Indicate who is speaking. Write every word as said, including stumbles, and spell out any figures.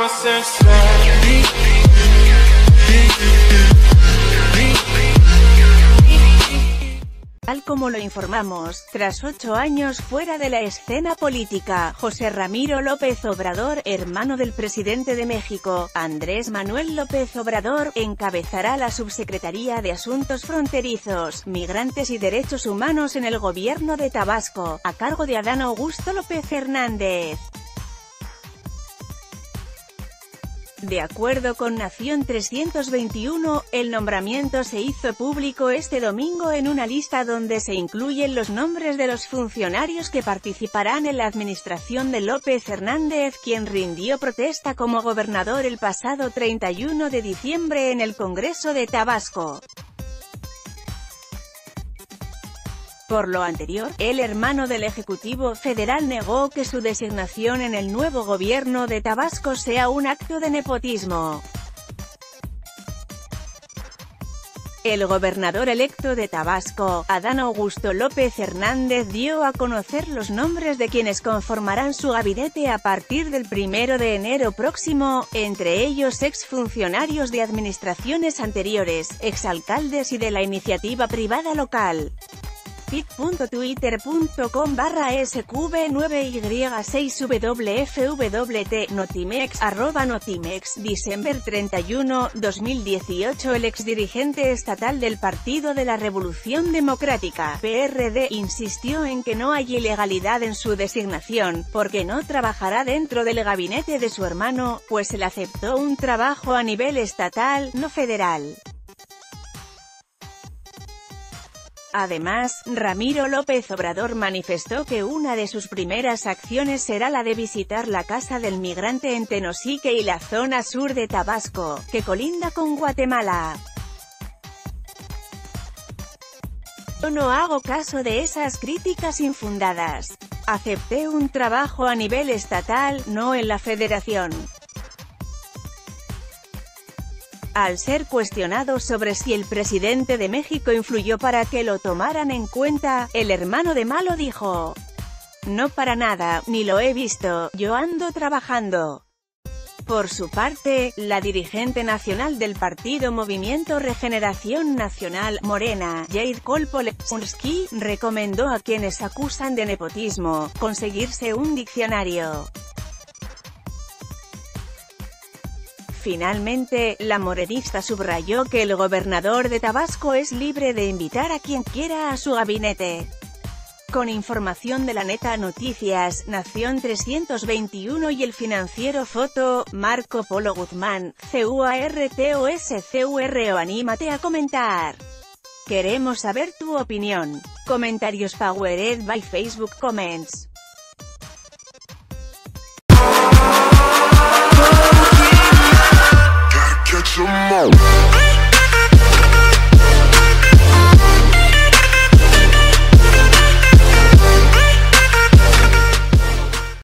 Speaker 1: Tal como lo informamos, tras ocho años fuera de la escena política, José Ramiro López Obrador, hermano del presidente de México, Andrés Manuel López Obrador, encabezará la Subsecretaría de Asuntos Fronterizos, Migrantes y Derechos Humanos en el gobierno de Tabasco, a cargo de Adán Augusto López Hernández. De acuerdo con Nación trescientos veintiuno, el nombramiento se hizo público este domingo en una lista donde se incluyen los nombres de los funcionarios que participarán en la administración de López Hernández, quien rindió protesta como gobernador el pasado treinta y uno de diciembre en el Congreso de Tabasco. Por lo anterior, el hermano del Ejecutivo Federal negó que su designación en el nuevo gobierno de Tabasco sea un acto de nepotismo. El gobernador electo de Tabasco, Adán Augusto López Hernández, dio a conocer los nombres de quienes conformarán su gabinete a partir del primero de enero próximo, entre ellos exfuncionarios de administraciones anteriores, exalcaldes y de la iniciativa privada local. pic punto twitter punto com barra S Q B nueve Y seis W F W T Notimex arroba Notimex Diciembre treinta y uno, dos mil dieciocho. El exdirigente estatal del Partido de la Revolución Democrática, P R D, insistió en que no hay ilegalidad en su designación, porque no trabajará dentro del gabinete de su hermano, pues él aceptó un trabajo a nivel estatal, no federal. Además, Ramiro López Obrador manifestó que una de sus primeras acciones será la de visitar la Casa del Migrante en Tenosique y la zona sur de Tabasco, que colinda con Guatemala. Yo no hago caso de esas críticas infundadas. Acepté un trabajo a nivel estatal, no en la federación. Al ser cuestionado sobre si el presidente de México influyó para que lo tomaran en cuenta, el hermano de Malo dijo: "No para nada, ni lo he visto, yo ando trabajando". Por su parte, la dirigente nacional del partido Movimiento Regeneración Nacional, Morena, Jade Kolpolensky, recomendó a quienes acusan de nepotismo, conseguirse un diccionario. Finalmente, la morenista subrayó que el gobernador de Tabasco es libre de invitar a quien quiera a su gabinete. Con información de La Neta Noticias, Nación trescientos veintiuno y El Financiero Foto, Marco Polo Guzmán, C U A R T O S C U R O. Anímate a comentar. Queremos saber tu opinión. Comentarios powered by Facebook Comments.